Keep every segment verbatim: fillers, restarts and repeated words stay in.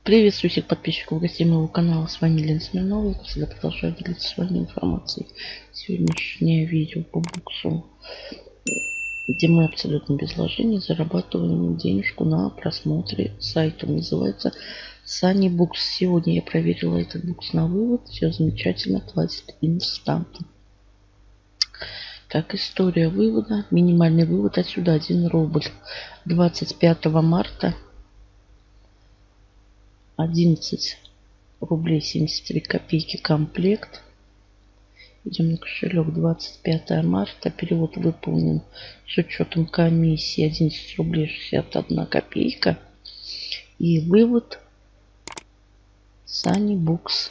Приветствую всех подписчиков, гостей моего канала. С вами Лена Смирнова. Я, как всегда, продолжаю делиться с вами информацией. Сегодняшнее видео по буксу, где мы абсолютно без вложений зарабатываем денежку на просмотре сайта. Он называется Sunnybox. Сегодня я проверила этот букс на вывод. Все замечательно, платит инстантно. Так, история вывода. Минимальный вывод отсюда один рубль. двадцать пятого марта. одиннадцать рублей семьдесят три копейки комплект. Идем на кошелек. Двадцать пятое марта. Перевод выполнен с учетом комиссии одиннадцать рублей шестьдесят одна копейка. И вывод Sunnybox.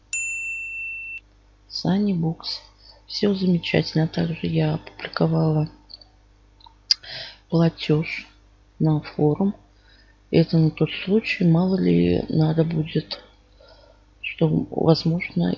Sunnybox. Все замечательно. Также я опубликовала платеж на форум. Это на тот случай, мало ли надо будет, что, возможно,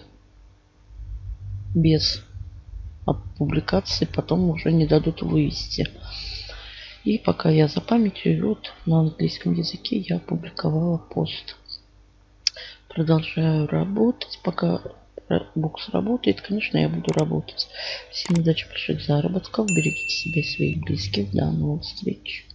без публикации потом уже не дадут вывести. И пока я за памятью, вот на английском языке я опубликовала пост. Продолжаю работать. Пока букс работает, конечно, я буду работать. Всем удачи, больших заработков. Берегите себя и своих близких. До новых встреч.